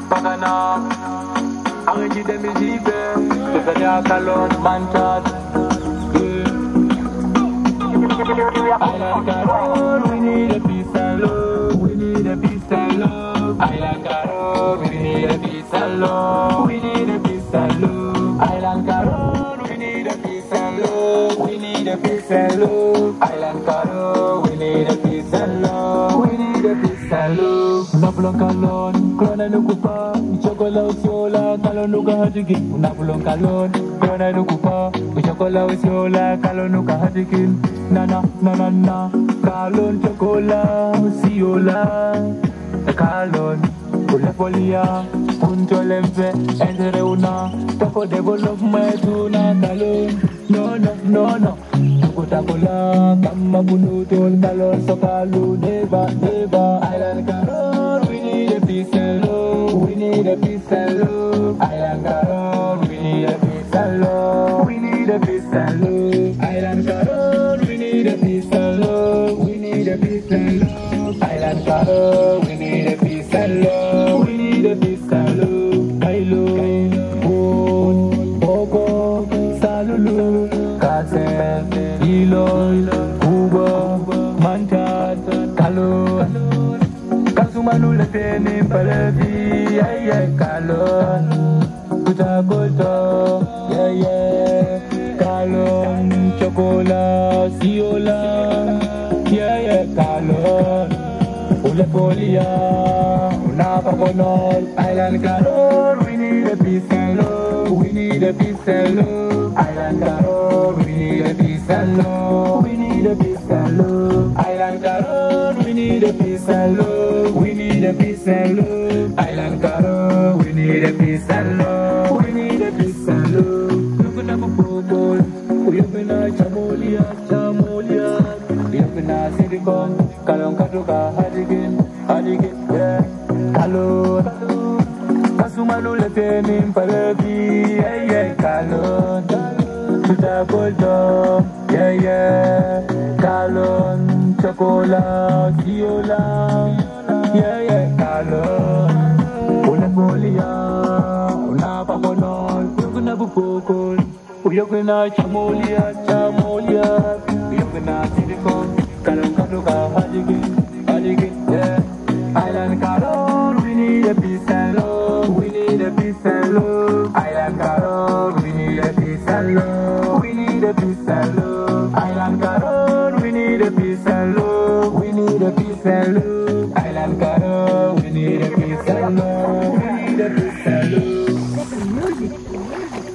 Pagana, arrêtez de musique, c'est venu à Calon, Manchat. Island Carol, we need a peace and love, we need a peace and love. Island Carol, we need a peace and love, we need a peace and love. Island Carol, we need a peace and love, we need a peace and love. Island Carol, we need a peace and love, we need a peace and love. Unapulon kalon, krona nukupa, ichokola usiola, kalon nuka hajiki. Unapulon kalon, krona nukupa, ichokola usiola, kalon nuka hajiki. Na na na na na, kalon chokola usiola, kalon kulepolia, punto lempe, entre una, toko development una kalon. No no no no, tukutakola, kama punutol kalon so kalu neba neba. Island Carol, we need a peace and love, we need a peace and love. Island Carol, we need a peace and love, we need a peace and love. Island Carol, we need a peace and love, we need a peace and love. Island Carol, we need a peace and love, we need a peace and love. Kailo, Bon, Boko, Salulu, Kasem, Iloy, Kuba, Manchat, Kalon. Kasumanu le teni palevi, yeah yeah, Kalon. Kuta koto, yeah yeah, Kalon. Chocola, siola, yeah yeah, Kalon. Ule polia, una paconol. Island Carol, we need a peace and love, we need a peace and love. Island Carol, we need a peace and love, we need a peace and love. Island Carol, we need a peace and love, we need a peace and love. Island Carol, we need a peace and love, we need a peace and love. Look at the football, we have been a chamolia, chamolia. We have been a silicon, kalon katuka, hadigin, yeah. Kalon, kasumanu le teni palevi, yeah yeah, kalon. Tuta kolto, yeah yeah, kalon. Chocola, siola, yeah yeah, kalon. Una polia, una paconol, yokuna bufokol, yokuna chamolia, chamolia. Yokuna silicon, kalon katuka, hadigin, yeah. Island Carol, we need a peace and love, we need a peace and love. Island Carol, we need a peace and love, we need a peace and love. Island Carol, we need a peace and love, we need a peace and love. Island Carol, we need a peace and love, we need a peace and love.